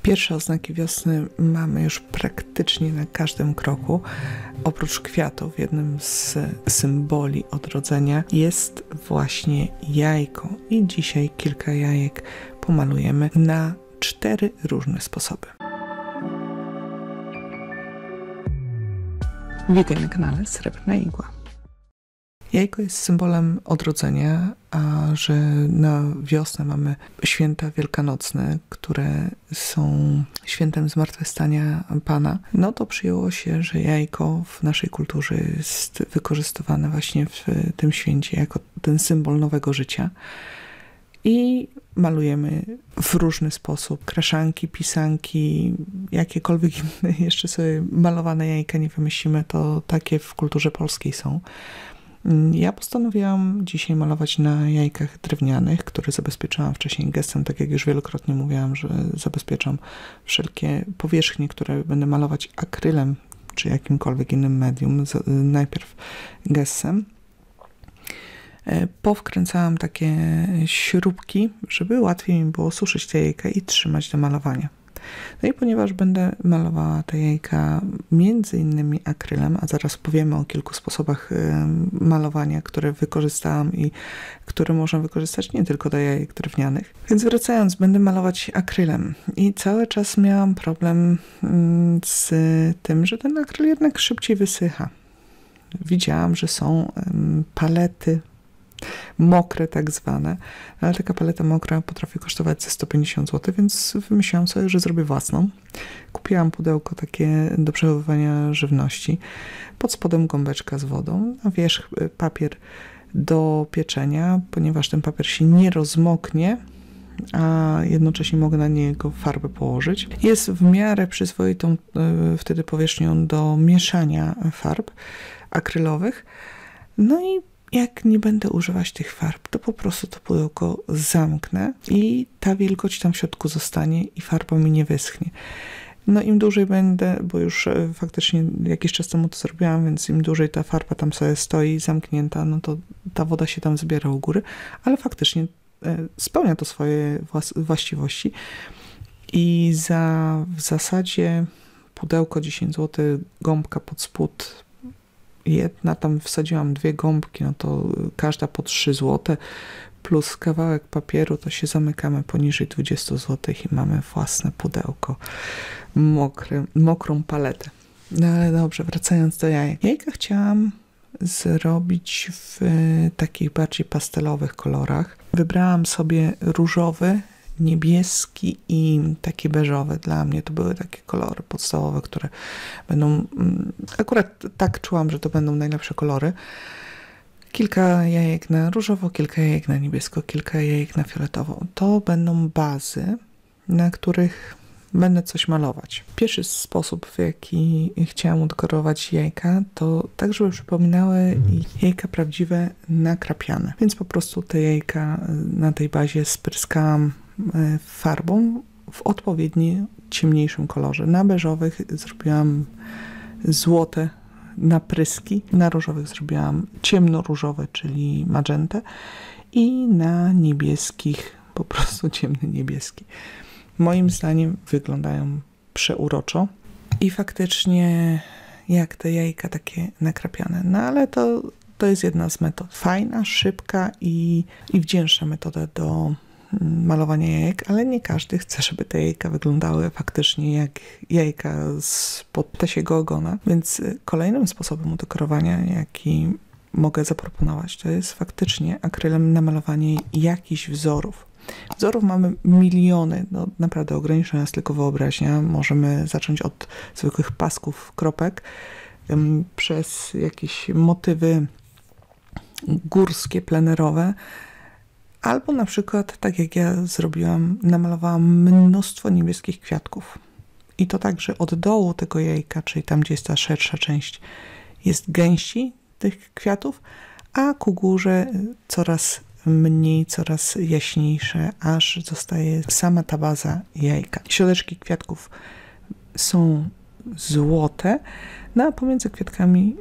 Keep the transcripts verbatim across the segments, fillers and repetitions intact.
Pierwsze oznaki wiosny mamy już praktycznie na każdym kroku. Oprócz kwiatów, jednym z symboli odrodzenia jest właśnie jajko. I dzisiaj kilka jajek pomalujemy na cztery różne sposoby. Witaj na kanale Srebrna Igła. Jajko jest symbolem odrodzenia, a że na wiosnę mamy święta wielkanocne, które są świętem zmartwychwstania Pana, no to przyjęło się, że jajko w naszej kulturze jest wykorzystywane właśnie w tym święcie jako ten symbol nowego życia. I malujemy w różny sposób kraszanki, pisanki, jakiekolwiek inne jeszcze sobie malowane jajka nie wymyślimy, to takie w kulturze polskiej są. Ja postanowiłam dzisiaj malować na jajkach drewnianych, które zabezpieczyłam wcześniej gestem, tak jak już wielokrotnie mówiłam, że zabezpieczam wszelkie powierzchnie, które będę malować akrylem czy jakimkolwiek innym medium, najpierw gestem. Powkręcałam takie śrubki, żeby łatwiej mi było suszyć te jajka i trzymać do malowania. No i ponieważ będę malowała te jajka między innymi akrylem, a zaraz powiemy o kilku sposobach malowania, które wykorzystałam i które można wykorzystać nie tylko do jajek drewnianych. Więc wracając, będę malować akrylem i cały czas miałam problem z tym, że ten akryl jednak szybciej wysycha. Widziałam, że są palety mokre tak zwane, ale taka paleta mokra potrafi kosztować ze sto pięćdziesiąt złotych, więc wymyśliłam sobie, że zrobię własną. Kupiłam pudełko takie do przechowywania żywności, pod spodem gąbeczka z wodą, a wierzch papier do pieczenia, ponieważ ten papier się nie rozmoknie, a jednocześnie mogę na niego farbę położyć. Jest w miarę przyzwoitą y, wtedy powierzchnią do mieszania farb akrylowych. No i jak nie będę używać tych farb, to po prostu to pudełko zamknę i ta wilgoć tam w środku zostanie i farba mi nie wyschnie. No im dłużej będę, bo już faktycznie jakiś czas temu to zrobiłam, więc im dłużej ta farba tam sobie stoi zamknięta, no to ta woda się tam zbiera u góry, ale faktycznie spełnia to swoje właściwości i za w zasadzie pudełko dziesięć złotych, gąbka pod spód jedna, tam wsadziłam dwie gąbki, no to każda po trzy złote, plus kawałek papieru, to się zamykamy poniżej dwadzieścia złotych i mamy własne pudełko, mokre, mokrą paletę. No ale dobrze, wracając do jajek. Jajka chciałam zrobić w takich bardziej pastelowych kolorach. Wybrałam sobie różowy, niebieski i taki beżowy. Dla mnie to były takie kolory podstawowe, które będą, akurat tak czułam, że to będą najlepsze kolory. Kilka jajek na różowo, kilka jajek na niebiesko, kilka jajek na fioletowo. To będą bazy, na których będę coś malować. Pierwszy sposób, w jaki chciałam udekorować jajka, to tak, żeby przypominały jajka prawdziwe nakrapiane. Więc po prostu te jajka na tej bazie spryskałam farbą w odpowiednio ciemniejszym kolorze. Na beżowych zrobiłam złote napryski, na różowych zrobiłam ciemnoróżowe, czyli magentę i na niebieskich po prostu ciemny niebieski. Moim zdaniem wyglądają przeuroczo i faktycznie jak te jajka takie nakrapiane. No ale to, to jest jedna z metod. Fajna, szybka i, i wdzięczna metoda do malowania jajek, ale nie każdy chce, żeby te jajka wyglądały faktycznie jak jajka spod ptasiego ogona. Więc kolejnym sposobem udekorowania, jaki mogę zaproponować, to jest faktycznie akrylem namalowanie jakichś wzorów. Wzorów mamy miliony, no naprawdę ograniczona jest tylko wyobraźnia. Możemy zacząć od zwykłych pasków, kropek, ym, przez jakieś motywy górskie, plenerowe, albo na przykład, tak jak ja zrobiłam, namalowałam mnóstwo niebieskich kwiatków. I to tak, że od dołu tego jajka, czyli tam, gdzie jest ta szersza część, jest gęści tych kwiatów, a ku górze coraz mniej, coraz jaśniejsze, aż zostaje sama ta baza jajka. Środeczki kwiatków są złote, no a pomiędzy kwiatkami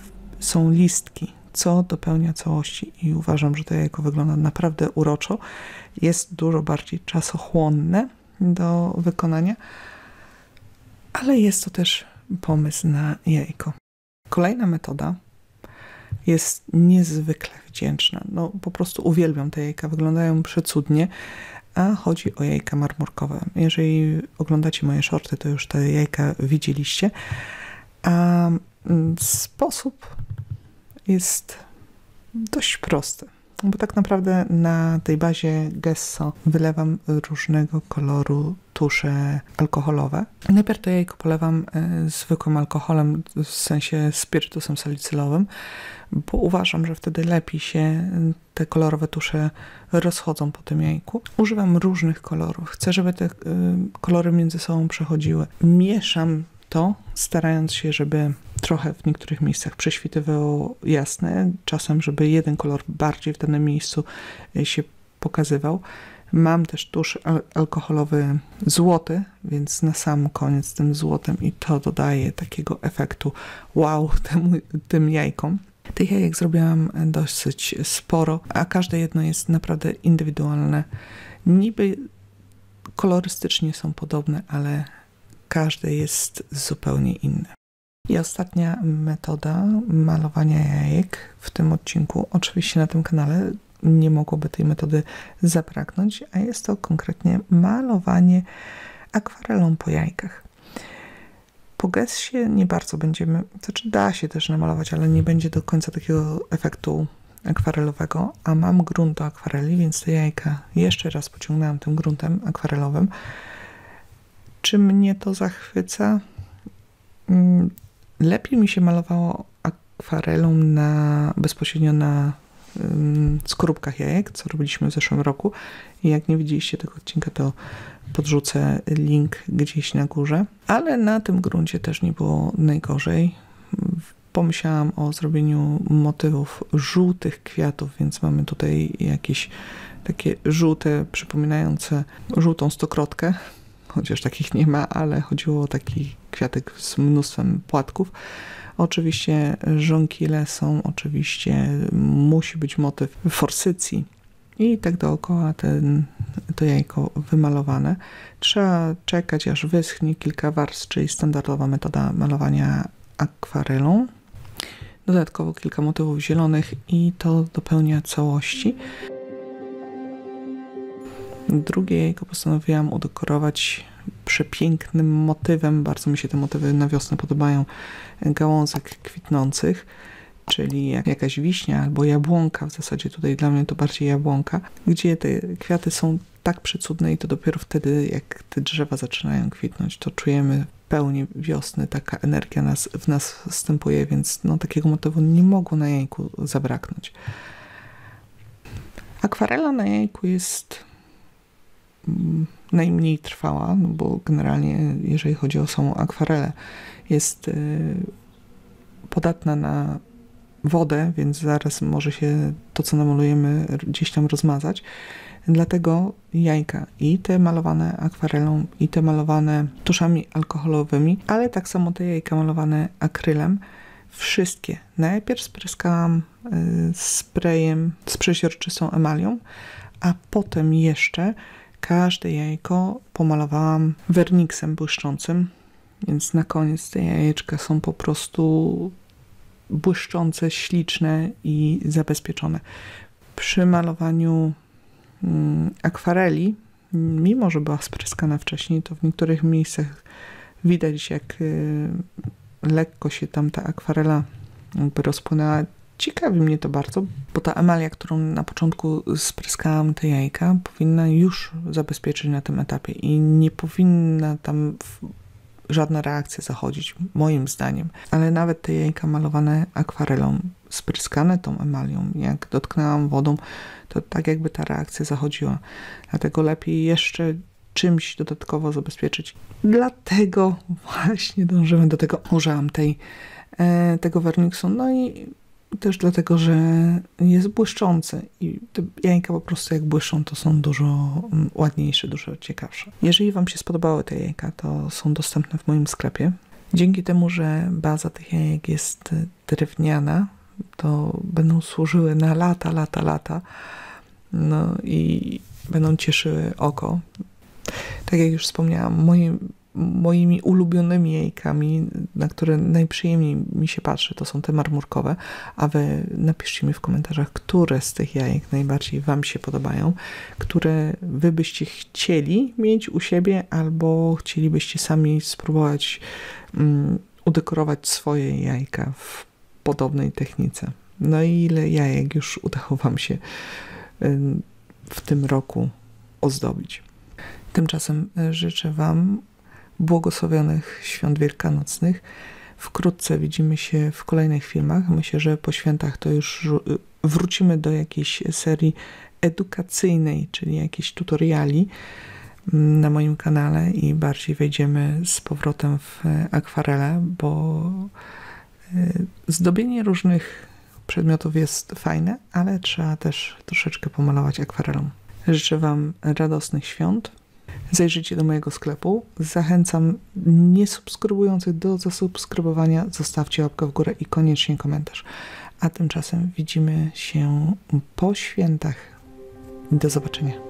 są listki, co dopełnia całości i uważam, że to jajko wygląda naprawdę uroczo. Jest dużo bardziej czasochłonne do wykonania, ale jest to też pomysł na jajko. Kolejna metoda jest niezwykle wdzięczna. No, po prostu uwielbiam te jajka, wyglądają przecudnie, a chodzi o jajka marmorkowe. Jeżeli oglądacie moje shorty, to już te jajka widzieliście. A sposób jest dość prosty, bo tak naprawdę na tej bazie Gesso wylewam różnego koloru tusze alkoholowe. Najpierw to jajko polewam y, zwykłym alkoholem, w sensie spirytusem salicylowym, bo uważam, że wtedy lepiej się te kolorowe tusze rozchodzą po tym jajku. Używam różnych kolorów. Chcę, żeby te y, kolory między sobą przechodziły. Mieszam to, starając się, żeby trochę w niektórych miejscach prześwitywało jasne, czasem, żeby jeden kolor bardziej w danym miejscu się pokazywał. Mam też tusz al alkoholowy złoty, więc na sam koniec tym złotem i to dodaje takiego efektu wow temu, tym jajkom. Tych jajek zrobiłam dosyć sporo, a każde jedno jest naprawdę indywidualne. Niby kolorystycznie są podobne, ale każde jest zupełnie inne. I ostatnia metoda malowania jajek w tym odcinku, oczywiście na tym kanale nie mogłoby tej metody zabraknąć, a jest to konkretnie malowanie akwarelą po jajkach. Po gessie nie bardzo będziemy, znaczy da się też namalować, ale nie będzie do końca takiego efektu akwarelowego, a mam grunt do akwareli, więc te jajka jeszcze raz pociągnęłam tym gruntem akwarelowym. Czy mnie to zachwyca? Lepiej mi się malowało akwarelą na, bezpośrednio na um, skorupkach jajek, co robiliśmy w zeszłym roku. I jak nie widzieliście tego odcinka, to podrzucę link gdzieś na górze. Ale na tym gruncie też nie było najgorzej. Pomyślałam o zrobieniu motywów żółtych kwiatów, więc mamy tutaj jakieś takie żółte, przypominające żółtą stokrotkę. Chociaż takich nie ma, ale chodziło o taki kwiatek z mnóstwem płatków. Oczywiście żonkile są, oczywiście musi być motyw forsycji i tak dookoła ten, to jajko wymalowane. Trzeba czekać, aż wyschnie kilka warstw, czyli standardowa metoda malowania akwarelą. Dodatkowo kilka motywów zielonych i to dopełnia całości. Drugie jajko postanowiłam udekorować przepięknym motywem. Bardzo mi się te motywy na wiosnę podobają. Gałązek kwitnących, czyli jak jakaś wiśnia albo jabłonka. W zasadzie tutaj dla mnie to bardziej jabłonka, gdzie te kwiaty są tak przecudne i to dopiero wtedy, jak te drzewa zaczynają kwitnąć, to czujemy pełni wiosny. Taka energia nas, w nas wstępuje, więc no, takiego motywu nie mogło na jajku zabraknąć. Akwarela na jajku jest najmniej trwała, no bo generalnie jeżeli chodzi o samą akwarelę, jest y, podatna na wodę, więc zaraz może się to, co namalujemy, gdzieś tam rozmazać. Dlatego jajka i te malowane akwarelą, i te malowane tuszami alkoholowymi, ale tak samo te jajka malowane akrylem, wszystkie najpierw spryskałam y, sprayem z przeźroczystą emalią, a potem jeszcze każde jajko pomalowałam werniksem błyszczącym, więc na koniec te jajeczka są po prostu błyszczące, śliczne i zabezpieczone. Przy malowaniu mm, akwareli, mimo że była spryskana wcześniej, to w niektórych miejscach widać, jak y, lekko się tam ta akwarela jakby rozpłynęła. Ciekawi mnie to bardzo, bo ta emalia, którą na początku spryskałam te jajka, powinna już zabezpieczyć na tym etapie i nie powinna tam żadna reakcja zachodzić, moim zdaniem. Ale nawet te jajka malowane akwarelą, spryskane tą emalią, jak dotknęłam wodą, to tak jakby ta reakcja zachodziła. Dlatego lepiej jeszcze czymś dodatkowo zabezpieczyć. Dlatego właśnie dążymy do tego. Użyłam tej, e, tego werniksu, no i też dlatego, że jest błyszczący i te jajka po prostu jak błyszczą, to są dużo ładniejsze, dużo ciekawsze. Jeżeli Wam się spodobały te jajka, to są dostępne w moim sklepie. Dzięki temu, że baza tych jajek jest drewniana, to będą służyły na lata, lata, lata. No i będą cieszyły oko. Tak jak już wspomniałam, moim, moimi ulubionymi jajkami, na które najprzyjemniej mi się patrzy, to są te marmurkowe, a wy napiszcie mi w komentarzach, które z tych jajek najbardziej wam się podobają, które wy byście chcieli mieć u siebie, albo chcielibyście sami spróbować um, udekorować swoje jajka w podobnej technice. No i ile jajek już udało wam się um, w tym roku ozdobić. Tymczasem życzę wam błogosławionych świąt wielkanocnych. Wkrótce widzimy się w kolejnych filmach. Myślę, że po świętach to już wrócimy do jakiejś serii edukacyjnej, czyli jakichś tutoriali na moim kanale i bardziej wejdziemy z powrotem w akwarele, bo zdobienie różnych przedmiotów jest fajne, ale trzeba też troszeczkę pomalować akwarelą. Życzę wam radosnych świąt. Zajrzyjcie do mojego sklepu. Zachęcam niesubskrybujących do zasubskrybowania. Zostawcie łapkę w górę i koniecznie komentarz. A tymczasem widzimy się po świętach. Do zobaczenia.